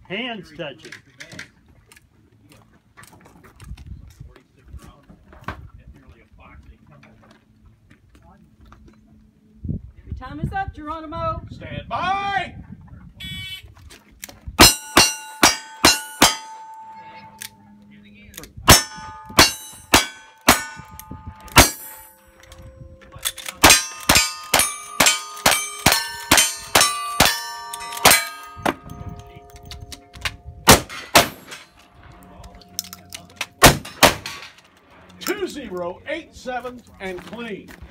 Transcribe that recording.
Hands touching. Your time is up, Geronimo. Stand by. Two 0, 8-7, and clean.